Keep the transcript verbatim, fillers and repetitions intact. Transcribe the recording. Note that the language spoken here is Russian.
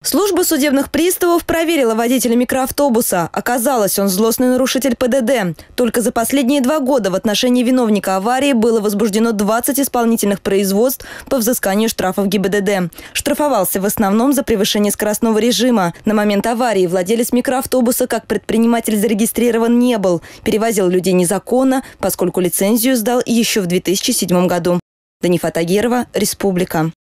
Служба судебных приставов проверила водителя микроавтобуса. Оказалось, он злостный нарушитель ПДД. Только за последние два года в отношении виновника аварии было возбуждено двадцать исполнительных производств по взысканию штрафов ГИБДД. Штрафовался в основном за превышение скоростного режима. На момент аварии владелец микроавтобуса как предприниматель зарегистрирован не был. Перевозил людей незаконно, поскольку лицензию сдал еще в две тысячи седьмом году. Данифа Тагирова, Республика.